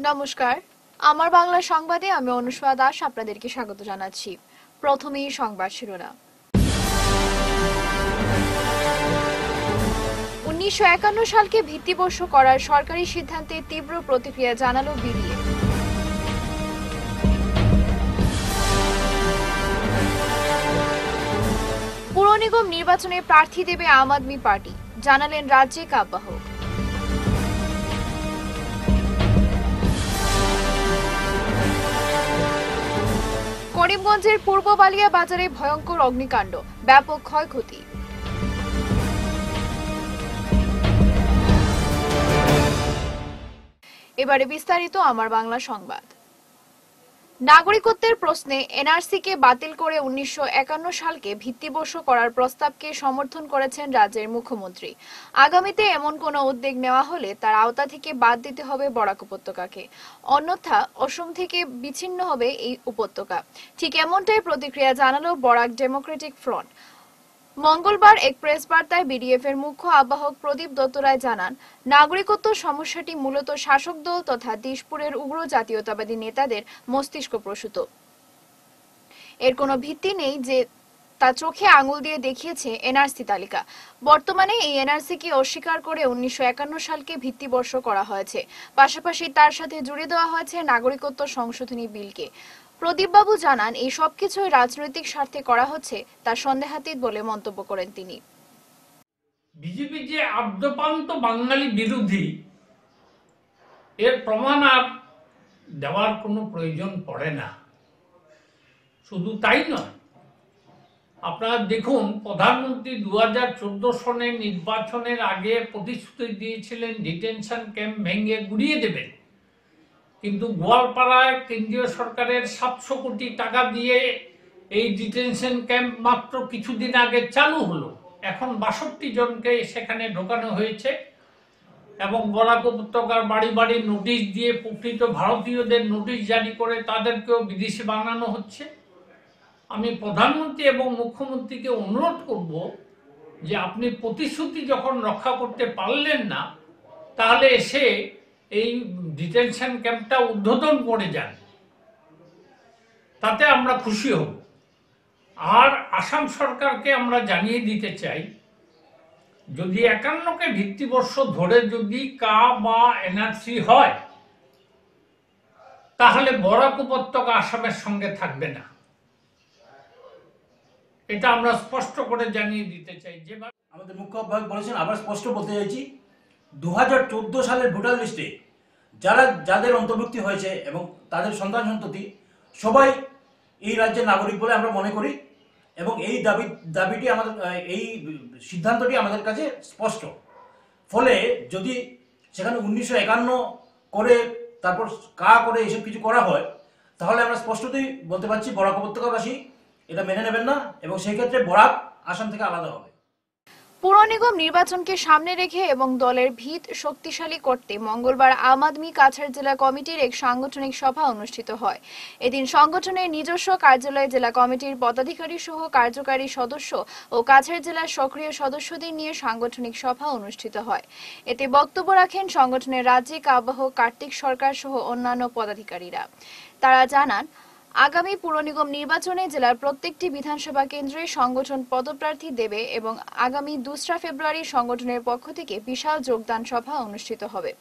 নমস্কার, আমার বাংলা সংবাদে আমি অনুষ্কা দাস আপনাদেরকে স্বাগত জানাচ্ছি। প্রথমেই সংবাদ শিরোনাম। 1951 সালকে ভিত্তিবর্ষ করার সরকারি সিদ্ধান্তে তীব্র প্রতিক্রিয়া জানালো বিডিএ। পুর নিগম নির্বাচনে প্রার্থী দেবে আম আদমি পার্টি, জানালেন রাজ্যিক আহ্বায়ক। করিমগঞ্জের পূর্ব বালিয়া বাজারে ভয়ঙ্কর অগ্নিকাণ্ড, ব্যাপক ক্ষয়ক্ষতি। এবারে বিস্তারিত আমার বাংলা সংবাদ। নাগরিকত্বের প্রশ্নে এনআরসিকে বাতিল করে 1951 সালকে ভিত্তিবর্ষ করার প্রস্তাবকে সমর্থন করেছেন রাজ্যের মুখ্যমন্ত্রী। আগামীতে এমন কোনো উদ্যোগ নেওয়া হলে তার আওতা থেকে বাদ দিতে হবে বরাক উপত্যকাকে, অন্যথা অসম থেকে বিচ্ছিন্ন হবে এই উপত্যকা। ঠিক এমনটাই প্রতিক্রিয়া জানালো বরাক ডেমোক্রেটিক ফ্রন্ট। মঙ্গলবার এক প্রেস বার্তায় বিডিএফ এর মুখ্য আহ্বায়ক প্রদীপ দত্ত রায় জানান, নাগরিকত্ব সমস্যাটি মূলত শাসক দল তথা দিশপুরের উগ্র জাতীয়তাবাদী নেতাদের মস্তিষ্ক প্রসূত। এর কোনো ভিত্তি নেই যে তা চোখে আঙুল দিয়ে দেখিয়েছে এনআরসি তালিকা। বর্তমানে এই এনআরসিকে অস্বীকার করে 1951 সালকে ভিত্তিবর্ষ করা হয়েছে, পাশাপাশি তার সাথে জুড়ে দেওয়া হয়েছে নাগরিকত্ব সংশোধনী বিলকে। প্রদীপবাবু জানান, এই সবকিছুই রাজনৈতিক স্বার্থে করা হচ্ছে তা সন্দেহাতীত বলে মন্তব্য করেন তিনি। বিজেপি যে আদ্যপান্ত বাঙালি বিরোধী, এর প্রমাণ আর দেওয়ার কোনো প্রয়োজন পড়ে না। শুধু তাই নয়, আপনারা দেখুন, প্রধানমন্ত্রী 2014 সনের নির্বাচনের আগে প্রতিশ্রুতি দিয়েছিলেন ডিটেনশন ক্যাম্প ভেঙে গুড়িয়ে দেবেন, কিন্তু গোয়ালপাড়ায় কেন্দ্রীয় সরকারের 700 কোটি টাকা দিয়ে এই ডিটেনশন ক্যাম্প মাত্র কিছুদিন আগে চালু হলো। এখন 62 জনকে সেখানে ঢোকানো হয়েছে এবং বরাক উপত্যকার বাড়ি বাড়ি নোটিশ দিয়ে প্রকৃত ভারতীয়দের নোটিশ জারি করে তাদেরকেও বিদেশি বানানো হচ্ছে। আমি প্রধানমন্ত্রী এবং মুখ্যমন্ত্রীকে অনুরোধ করব যে আপনি প্রতিশ্রুতি যখন রক্ষা করতে পারলেন না, তাহলে এসে এই ডিটেনশন ক্যাম্পটা উদ্বোধন করে যান, তাতে আমরা খুশি হব। আর আসাম সরকারকে আমরা জানিয়ে দিতে চাই, যদি 51কে ভিত্তিবর্ষ ধরে যদি কা বা এনআরসি হয়, তাহলে বরাক উপত্যকা আসামের সঙ্গে থাকবে না। এটা আমরা স্পষ্ট করে জানিয়ে দিতে চাই। যেভাবে আমাদের মুখ্য আহ্বায়ক বলেছেন, আবার স্পষ্ট বলতে চাইছি, 2014 সালের ভোটার লিস্টে যাদের অন্তর্ভুক্তি হয়েছে এবং তাদের সন্তান সন্ততি সবাই এই রাজ্যের নাগরিক বলে আমরা মনে করি এবং এই দাবিটি আমাদের, এই সিদ্ধান্তটি আমাদের কাছে স্পষ্ট। ফলে যদি সেখানে 1951 করে তারপর কা করে এসব কিছু করা হয়, তাহলে আমরা স্পষ্টতই বলতে পারছি বরাক উপত্যকাবাসী এটা মেনে নেবেন না এবং সেই ক্ষেত্রে বরাক আসাম থেকে আলাদা হবে। পুর নিগম নির্বাচনকে সামনে রেখে এবং দলের ভিত শক্তিশালী করতে মঙ্গলবার আম আদমি কাছাড় জেলা কমিটির এক সাংগঠনিক সভা অনুষ্ঠিত হয়। এদিন সংগঠনের নিজস্ব কার্যালয়ে জেলা কমিটির পদাধিকারী সহ কার্যকারী সদস্য ও কাছাড় জেলার সক্রিয় সদস্যদের নিয়ে সাংগঠনিক সভা অনুষ্ঠিত হয়। এতে বক্তব্য রাখেন সংগঠনের রাজ্যিক আহ্বায়ক কার্তিক সরকার সহ অন্যান্য পদাধিকারীরা। তারা জানান, আগামী পুর নিগম নির্বাচনে জেলার প্রত্যেকটি বিধানসভা কেন্দ্রে সংগঠন পদপ্রার্থী দেবে এবং আগামী 2 ফেব্রুয়ারি সংগঠনের পক্ষ থেকে বিশাল যোগদান সভা অনুষ্ঠিত হবে।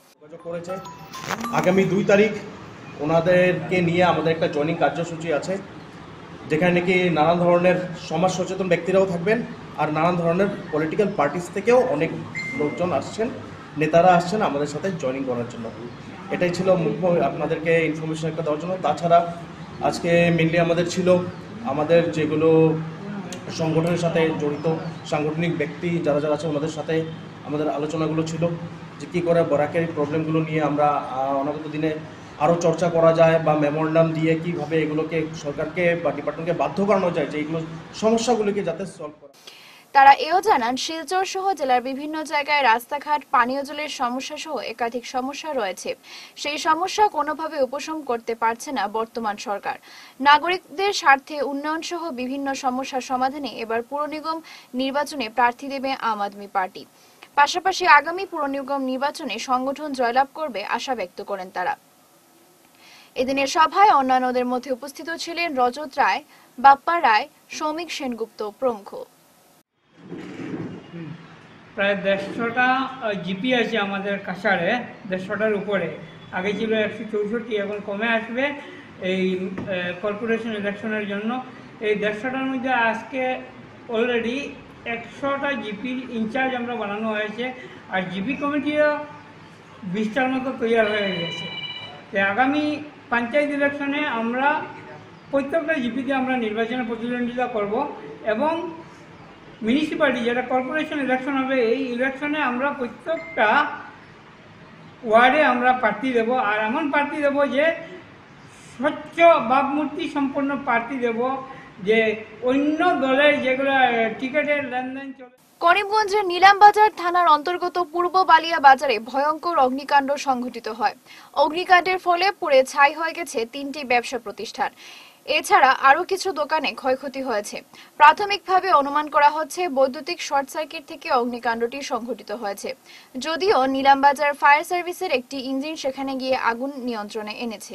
আগামী 2 তারিখ ওনাদেরকে নিয়ে আমাদের একটা জয়েনিং কার্যসূচি আছে, যেখানে নাকি নানান ধরনের সমাজ সচেতন ব্যক্তিরাও থাকবেন আর নানান ধরনের পলিটিক্যাল পার্টিস থেকেও অনেক লোকজন আসছেন, নেতারা আসছেন আমাদের সাথে জয়েনিং করার জন্য। এটাই ছিল মুখ্য আপনাদেরকে ইনফরমেশন একটা দেওয়ার জন্য। তাছাড়া আজকে মেনলি আমাদের ছিল আমাদের যেগুলো সংগঠনের সাথে জড়িত সাংগঠনিক ব্যক্তি যারা যারা আছে ওনাদের সাথে আমাদের আলোচনাগুলো ছিল, যে কী করে বরাকের প্রবলেমগুলো নিয়ে আমরা অনাগত দিনে আরও চর্চা করা যায় বা মেমোরেন্ডাম দিয়ে কীভাবে এগুলোকে সরকারকে বা ডিপার্টমেন্টকে বাধ্য করানো যায় যে এইগুলো সমস্যাগুলোকে যাতে সলভ করা। তারা এও জানান, শিলচর সহ জেলার বিভিন্ন জায়গায় রাস্তাঘাট, পানীয় জলের সমস্যা সহ একাধিক সমস্যা রয়েছে। সেই সমস্যা কোনোভাবে উপশম করতে পারছে না বর্তমান সরকার। নাগরিকদের স্বার্থে উন্নয়ন সহ বিভিন্ন সমস্যার সমাধানে এবার পুর নিগম নির্বাচনে প্রার্থী দেবে আম আদমি পার্টি। পাশাপাশি আগামী পুর নিগম নির্বাচনে সংগঠন জয়লাভ করবে আশা ব্যক্ত করেন তারা। এদিনের সভায় অন্যান্যদের মধ্যে উপস্থিত ছিলেন রজত রায়, বাপ্পা রায়, সৌমিক সেনগুপ্ত প্রমুখ। প্রায় 150টা জিপি আছে আমাদের কাছাড়ে, 150টার উপরে। আগে ছিল 164, এখন কমে আসবে এই কর্পোরেশন ইলেকশনের জন্য। এই 150টার মধ্যে আজকে অলরেডি 100টা জিপি ইনচার্জ আমরা বানানো হয়েছে, আর জিপি কমিটিও 20টার মতো তৈরি হয়ে গেছে। তো আগামী পঞ্চায়েত ইলেকশনে আমরা প্রত্যেকটা জিপিতে আমরা নির্বাচনে প্রতিদ্বন্দ্বিতা করব, এবং মিউনিসিপ্যালিটি যেটা কর্পোরেশন ইলেকশন হবে, এই ইলেকশনে আমরা প্রত্যেকটা ওয়ার্ডে আমরা প্রার্থী দেব, আর এমন প্রার্থী দেব যে স্বচ্ছ ভাবমূর্তি সম্পন্ন প্রার্থী দেব, যে অন্য দলের যেগুলো টিকিটের লেনদেন চলে। করিমগঞ্জের নিলামবাজার থানার অন্তর্গত পূর্ব বালিয়া বাজারে ভয়ঙ্কর অগ্নিকাণ্ড সংঘটিত হয়। অগ্নিকাণ্ডের ফলে পুড়ে ছাই হয়ে গেছে 3টি ব্যবসা প্রতিষ্ঠান। এছাড়া আরও কিছু দোকানে ক্ষয়ক্ষতি হয়েছে। প্রাথমিকভাবে অনুমান করা হচ্ছে বৈদ্যুতিক শর্ট সার্কিট থেকে অগ্নিকাণ্ডটি সংঘটিত হয়েছে। যদিও নিলামবাজার ফায়ার সার্ভিসের একটি ইঞ্জিন সেখানে গিয়ে আগুন নিয়ন্ত্রণে এনেছে।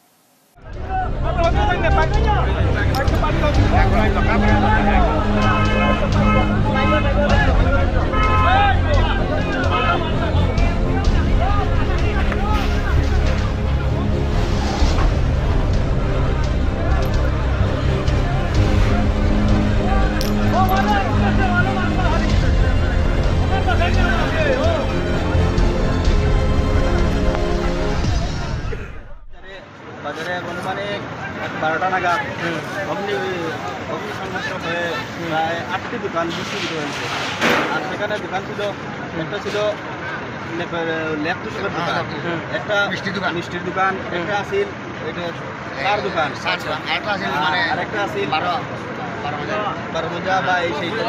বাজারে অনুমানিক 12টা নাগাদ অগ্নি সংঘর্ষ হয়ে প্রায় 8টি দোকান বিস্ফোরিত হয়েছে। আর সেখানে দোকান ছিল, একটা ছিল ল্যাপটপের দোকান, একটা মিষ্টির দোকান, একটা আছিল চার দোকান, আর একটা আছিল বারোজা বা এই সেই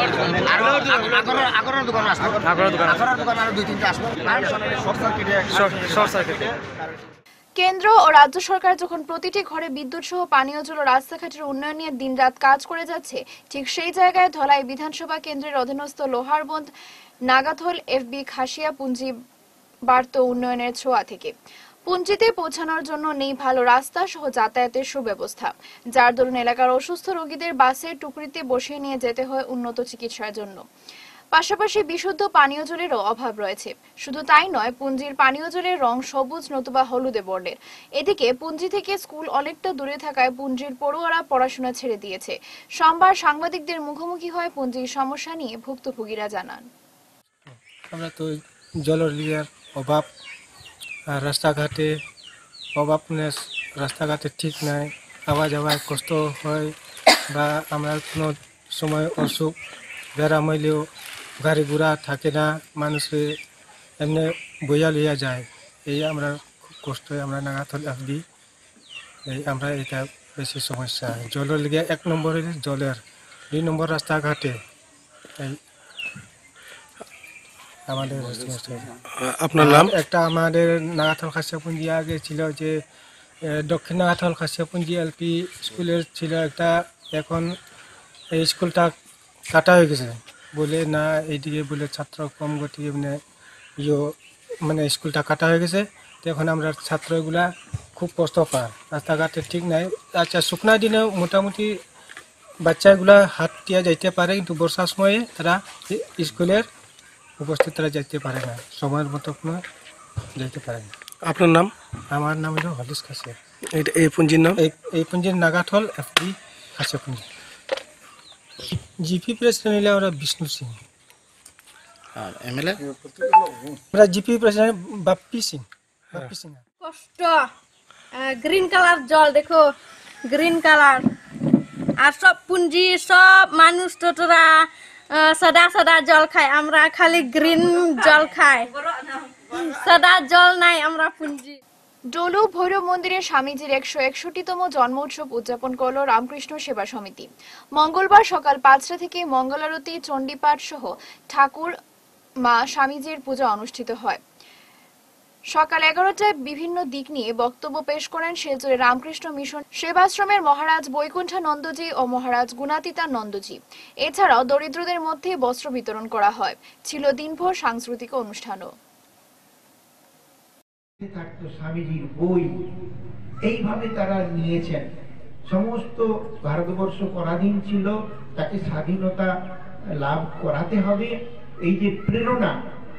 কেন্দ্র ও রাজ্য সরকার যখন প্রতিটি ঘরে বিদ্যুৎ সহ পানীয় জল ও রাস্তাঘাটের উন্নয়ন নিয়ে দিনরাত কাজ করে যাচ্ছে, ঠিক সেই জায়গায় ধলাই বিধানসভা কেন্দ্রের অধীনস্থ লোহারবন্দ, নাগাথল, এফবি, খাসিয়া পুঞ্জি বাড়ত উন্নয়নের ছোঁয়া থেকে। পুঞ্জিতে পৌঁছানোর জন্য নেই ভালো রাস্তা সহ যাতায়াতের সুব্যবস্থা, যার দরুন এলাকার অসুস্থ রোগীদের বাসের টুকরিতে বসিয়ে নিয়ে যেতে হয় উন্নত চিকিৎসার জন্য। পাশাপাশি বিশুদ্ধ পানীয় জলেরও অভাব রয়েছে। শুধু তাই নয়, পুঞ্জির পানীয় জলের রং সবুজ নতুবা হলুদে বর্ণের। এদিকে পুঞ্জি থেকে স্কুল অনেকটা দূরে থাকায় পুঞ্জির পড়ুয়ারা পড়াশোনা ছেড়ে দিয়েছে। সোমবার সাংবাদিকদের মুখোমুখি হয়ে পুঞ্জির সমস্যা নিয়ে ভুক্তভোগীরা জানান, আমরা তো জলের অভাব, রাস্তাঘাটে অভাব, রাস্তাঘাটে ঠিক নাই, আওয়া যাওয়ায় কষ্ট হয়, বা আমরা কোনো সময় অসুখ বেড়াম হইলেও গাড়ি ঘোড়া থাকে না, মানুষে এমনি বইয়া লইয়া যায়। এই আমরা খুব কষ্ট হয়, আমরা নাগাথল আসবি, এই আমরা এটা বেশি সমস্যা। জলের লিগে 1 নম্বর জলের, 2 নম্বর রাস্তাঘাটে এই আমাদের সমস্যা। আপনার নাম? একটা আমাদের নাগাথল খাসিয়াপুঞ্জি আগে ছিল যে দক্ষিণ নাগাথল খাসিয়াপুঞ্জি এলপি স্কুলের ছিল একটা, এখন এই স্কুলটা কাটা হয়ে গেছে বলে, না এইদিকে বলে ছাত্র কম গতি, মানে স্কুলটা কাটা হয়ে গেছে। তো এখন আমরা ছাত্রগুলা খুব কষ্ট পায়, রাস্তাঘাটে ঠিক নাই। আচ্ছা, শুকনা দিনে মোটামুটি বাচ্চাগুলা হাঁটিয়া যাইতে পারে, কিন্তু বর্ষার সময়ে তারা স্কুলের উপস্থিত তারা যাইতে পারে না, সময়ের মতো কোনো যাইতে পারে না। আপনার নাম? আমার নাম হলো হলিস খাসিয়া। এই পুঞ্জির নাম? এই পুঞ্জির নাগাথল এফবি খাসিয়া পুঞ্জি। জিপি প্রেসিডেন্ট হলে ওরা বিষ্ণু সিং, আর এমএলএ ওরা জিপি প্রেসিডেন্ট বাপ্পি সিং। কষ্ট, গ্রিন কালার জল দেখো, গ্রিন কালার, আর সব পুঞ্জি সব মানুষ টোটরা সাদা সাদা জল খায়, আমরা খালি গ্রিন জল খাই, সাদা জল নাই আমরা পুঞ্জি। ডলু ভৈরব মন্দিরে স্বামীজির 161তম জন্ম উৎসব উদযাপন করল রামকৃষ্ণ সেবা সমিতি। মঙ্গলবার সকাল 5টা থেকে মঙ্গলারতি, চণ্ডীপাঠ সহ ঠাকুর মা স্বামীজির পূজা অনুষ্ঠিত হয়। সকাল 11টায় বিভিন্ন দিক নিয়ে বক্তব্য পেশ করেন শিলচরে রামকৃষ্ণ মিশন সেবাশ্রমের মহারাজ বৈকুণ্ঠানন্দজি ও মহারাজ গুণাতীতানন্দজি। এছাড়াও দরিদ্রদের মধ্যে বস্ত্র বিতরণ করা হয়। ছিল দিনভর সাংস্কৃতিক অনুষ্ঠানও। থাকতো স্বামীজির বই, এইভাবে তারা নিয়েছেন। সমস্ত ভারতবর্ষ পরাধীন ছিল, তাকে স্বাধীনতা লাভ করাতে হবে। এই যে প্রেরণা,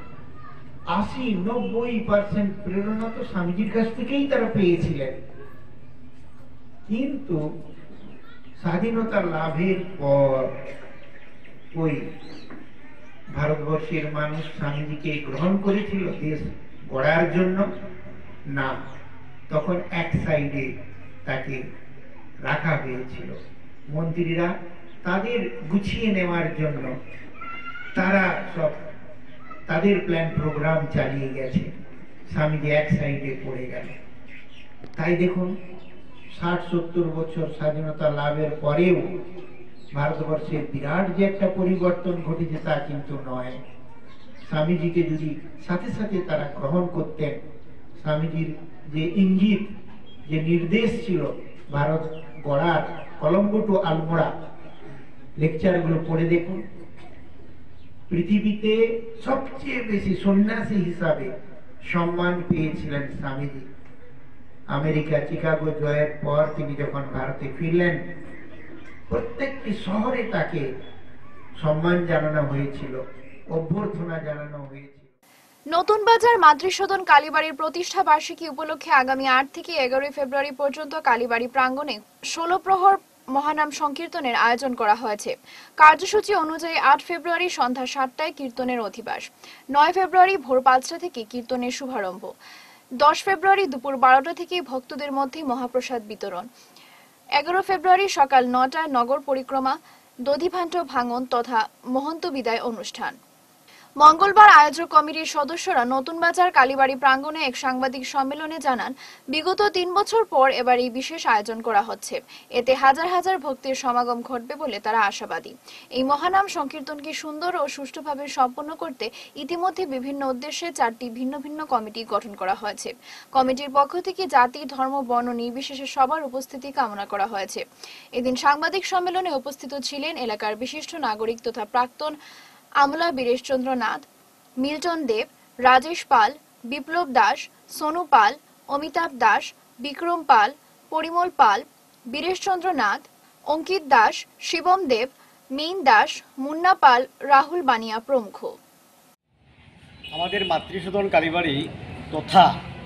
80-90% প্রেরণা তো স্বামীজির কাছ থেকেই তারা পেয়েছিলেন। কিন্তু স্বাধীনতা লাভের পর ওই ভারতবর্ষের মানুষ স্বামীজিকে গ্রহণ করেছিল দেশ গড়ার জন্য? না, তখন এক সাইডে তাকে রাখা হয়েছিল। মন্ত্রীরা তাদের গুছিয়ে নেওয়ার জন্য তারা সব তাদের প্ল্যান প্রোগ্রাম চালিয়ে গেছে, স্বামীজি এক সাইডে পড়ে গেল। তাই দেখুন 60-70 বছর স্বাধীনতা লাভের পরেও ভারতবর্ষে বিরাট যে একটা পরিবর্তন ঘটেছে তা কিন্তু নয়। স্বামীজিকে যদি সাথে সাথে তারা গ্রহণ করতেন, স্বামীজির যে ইঙ্গিত, যে নির্দেশ ছিল ভারত গড়ার, কলম্বো টু আলমোড়া লেকচারগুলো পড়ে দেখুন। পৃথিবীতে সবচেয়ে বেশি সন্ন্যাসী হিসাবে সম্মান পেয়েছিলেন স্বামীজি। আমেরিকা চিকাগো জয়ের পর তিনি যখন ভারতে ফিরলেন, প্রত্যেকটি শহরে তাকে সম্মান জানানো হয়েছিল, অভ্যর্থনা জানানো হয়েছিল। নতুন বাজার মাতৃসদন কালীবাড়ির প্রতিষ্ঠা বার্ষিকী উপলক্ষে আগামী 8 থেকে 11 ফেব্রুয়ারি পর্যন্ত কালীবাড়ি প্রাঙ্গণে 16 প্রহর মহানাম সংকীর্তনের আয়োজন করা হয়েছে। কার্যসূচি অনুযায়ী 8 ফেব্রুয়ারি সন্ধ্যা 7টায় কীর্তনের অধিবাস, 9 ফেব্রুয়ারি ভোর 5টা থেকে কীর্তনের শুভারম্ভ, 10 ফেব্রুয়ারি দুপুর 12টা থেকে ভক্তদের মধ্যে মহাপ্রসাদ বিতরণ, 11 ফেব্রুয়ারি সকাল 9টায় নগর পরিক্রমা, দধিভাণ্ড ভাঙন তথা মহন্ত বিদায় অনুষ্ঠান। মঙ্গলবার আয়োজক কমিটির সদস্যরা নতুন বাজার কালীবাড়ি প্রাঙ্গণে এক সাংবাদিক সম্মেলনে জানান, বিগত 3 বছর পর এবার এই বিশেষ আয়োজন করা হচ্ছে। এতে হাজার হাজার ভক্তের সমাগম ঘটবে বলে তারা আশাবাদী। এই মহানাম সংকীর্তনকে সুন্দর ও সুষ্ঠুভাবে সম্পন্ন করতে ইতিমধ্যে বিভিন্ন উদ্দেশ্যে 4টি ভিন্ন ভিন্ন কমিটি গঠন করা হয়েছে। কমিটির পক্ষ থেকে জাতি, ধর্ম, বর্ণ নির্বিশেষে সবার উপস্থিতি কামনা করা হয়েছে। এদিন সাংবাদিক সম্মেলনে উপস্থিত ছিলেন এলাকার বিশিষ্ট নাগরিক তথা প্রাক্তন আমলা বীরেশচন্দ্র নাথ, মিল্টন দেব, রাজেশ পাল, বিপ্লব দাস, সোনু পাল, অমিতাভ দাস, বিক্রম পাল, পরিমল পাল, বীরেশচন্দ্র নাথ, অঙ্কিত দাস, শিবম দেব, মেইন দাস, মুন্না পাল, রাহুল বানিয়া প্রমুখ। আমাদের মাতৃসদন কালীবাড়ি তথা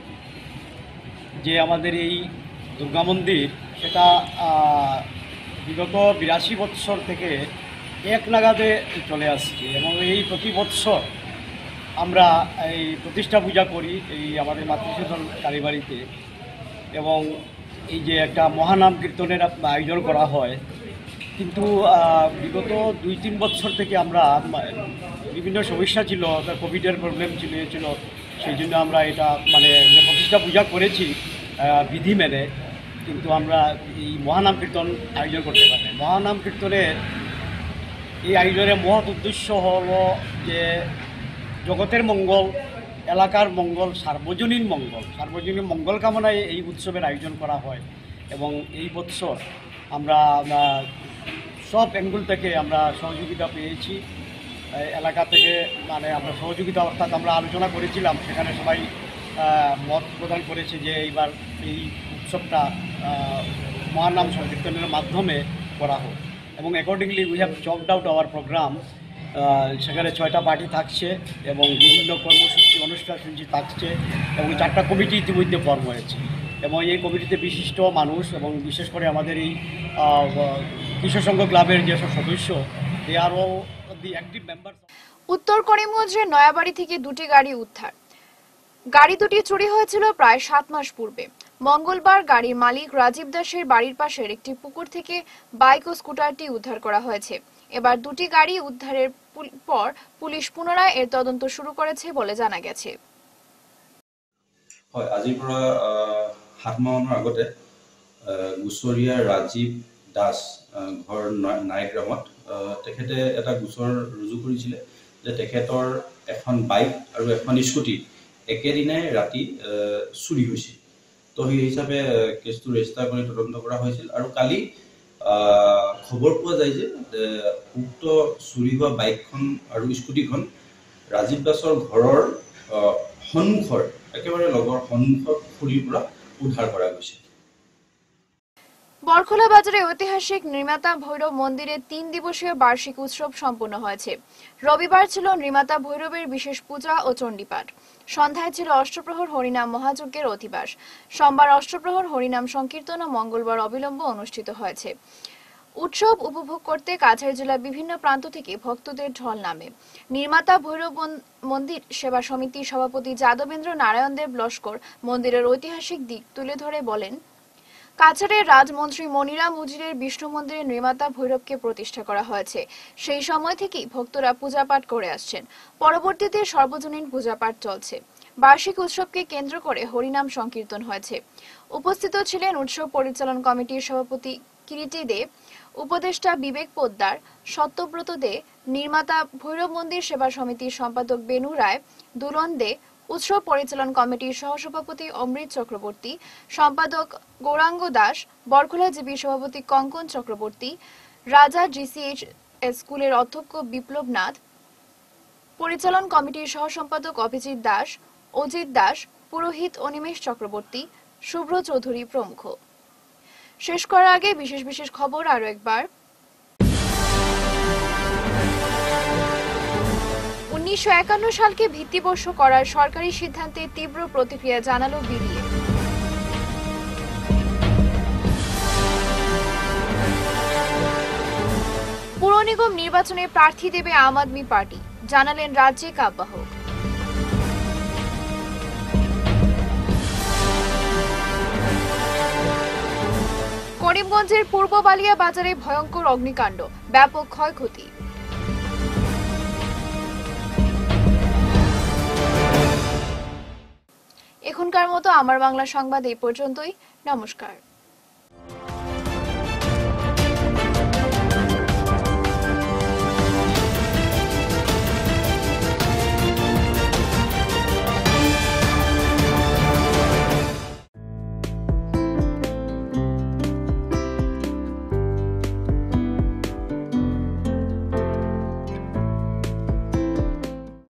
যে আমাদের এই দুর্গা মন্দির, সেটা বিগত 82 বৎসর থেকে এক নাগাদে চলে আসছে এবং এই প্রতি বৎসর আমরা এই প্রতিষ্ঠা পূজা করি এই আমাদের মাতৃসদন কালীবাড়িতে, এবং এই যে একটা মহানাম কীর্তনের আয়োজন করা হয়। কিন্তু বিগত 2-3 বছর থেকে আমরা বিভিন্ন সমস্যা ছিল, কোভিডের প্রবলেম ছিল, সেই জন্য আমরা এটা মানে প্রতিষ্ঠা পূজা করেছি বিধি মেনে, কিন্তু আমরা এই মহানাম কীর্তন আয়োজন করতে পারি। মহানাম কীর্তনের এই আয়োজনের মহৎ উদ্দেশ্য হলো যে জগতের মঙ্গল, এলাকার মঙ্গল, সার্বজনীন মঙ্গল কামনায় এই উৎসবের আয়োজন করা হয়। এবং এই বৎসর আমরা সব অ্যাঙ্গেল থেকে আমরা সহযোগিতা পেয়েছি, এলাকা থেকে মানে আমরা সহযোগিতা, অর্থাৎ আমরা আলোচনা করেছিলাম, সেখানে সবাই মত প্রদান করেছে যে এইবার এই উৎসবটা মহানাম সংকীর্তনের মাধ্যমে করা হোক। এবং accordingly we have chalked out our programme. সেখানে 6টা পার্টি থাকছে এবং বিভিন্ন কর্মসূচি অনুষ্ঠান থাকছে এবং 4টা কমিটি ইতিমধ্যে ফর্ম হয়েছে। এবং এই কমিটিতে বিশিষ্ট মানুষ এবং বিশেষ করে আমাদের এই কৃষক সংঘ ক্লাবের যেসব সদস্য, they are all the active member. উত্তর করিমগঞ্জের নয়াবাড়ি থেকে 2টি গাড়ি উদ্ধার। গাড়ি দুটি চুরি হয়েছিল প্রায় 7 মাস পূর্বে। মঙ্গলবার গাড়ির মালিক রাজীব দাসের বাড়ির পাশের একটি পুকুর থেকে বাইক ও স্কুটারটি উদ্ধার করা হয়েছে। এবার 2টি গাড়ি উদ্ধারের পর পুলিশ পুনরায় এর তদন্ত শুরু করেছে বলে জানা গেছে। হয়, আজিৰ পৰা 7 মাহৰ আগতে গুচৰীয়া ৰাজীৱ দাস ঘৰ নাইগ্ৰামত তেখেতে এটা গোচৰ ৰুজু কৰিছিলে যে তেখেতৰ এখন বাইক আৰু এখন স্কুটি একেদিনাই ৰাতি চুৰি হৈছিল। তো সেই হিচাপে কেছটো ৰেজিষ্টাৰ কৰি তদন্ত কৰা হৈছিল। আৰু কালি খবৰ পোৱা যায় যে উক্ত চুৰি হোৱা বাইকখন আৰু স্কুটিখন ৰাজীৱ দাসৰ ঘৰৰ সন্মুখৰ একেবাৰে লগৰ সন্মুখৰ খুৰীৰ পৰা উদ্ধাৰ কৰা গৈছে। বরখোলা বাজারে ঐতিহাসিক নির্মাতা ভৈরব মন্দিরে 3 দিবসীয় বার্ষিক উৎসব সম্পন্ন হয়েছে। রবিবার ছিল নির্মাতা ভৈরবের বিশেষ পূজা ও চণ্ডীপাঠ। সন্ধ্যায় ছিল অষ্টপ্রহর হরিনাম মহাযজ্ঞের অধিবাস। সোমবার অষ্টপ্রহর হরিনাম সংকীর্তন ও মঙ্গলবার অবিলম্ব অনুষ্ঠিত হয়েছে। উৎসব উপভোগ করতে কাছাড় জেলার বিভিন্ন প্রান্ত থেকে ভক্তদের ঢল নামে। নির্মাতা ভৈরব মন্দির সেবা সমিতির সভাপতি যাদবেন্দ্র নারায়ণ দেব লস্কর মন্দিরের ঐতিহাসিক দিক তুলে ধরে বলেন, কাছাড়ের রাজমন্ত্রী মনিরাম উজিরের বিষ্ণু মন্দিরে নির্মাতা ভৈরবকে প্রতিষ্ঠা করা হয়েছে। সেই সময় থেকেই ভক্তরা পূজাপাঠ করে আসছেন। পরবর্তীতে সর্বজনীন পূজাপাঠ চলছে। বার্ষিক উৎসবকে কেন্দ্র করে হরিনাম সংকীর্তন হয়েছে। উপস্থিত ছিলেন উৎসব পরিচালন কমিটির সভাপতি কিরিটি দে, উপদেষ্টা বিবেক পোদ্দার, সত্যব্রত দে, নির্মাতা ভৈরব মন্দির সেবা সমিতির সম্পাদক বেনু রায়, দুলন দে, উৎসব পরিচালন কমিটির সহসভাপতি অমৃত চক্রবর্তী, সম্পাদক গৌরাঙ্গ দাস, বরখোলা জিবি সভাপতি কঙ্কন চক্রবর্তী, রাজা জিসিএইচ স্কুলের অধ্যক্ষ বিপ্লব নাথ, পরিচালন কমিটির সহসম্পাদক অভিজিৎ দাস, অজিত দাস, পুরোহিত অনিমেষ চক্রবর্তী, শুভ্র চৌধুরী প্রমুখ। শেষ করার আগে বিশেষ বিশেষ খবর আরো একবার। 1951 সালকে ভিত্তিবর্ষ করার সরকারি সিদ্ধান্তে তীব্র প্রতিক্রিয়া জানালো বিডিএ। পুর নিগম নির্বাচনে প্রার্থী দেবে আম আদমি পার্টি, জানালেন রাজ্যিক আহ্বায়ক। করিমগঞ্জের পূর্ব বালিয়া বাজারে ভয়ঙ্কর অগ্নিকাণ্ড, ব্যাপক ক্ষয়ক্ষতি। এখনকার মতো আমার বাংলা সংবাদ এই পর্যন্তই। নমস্কার।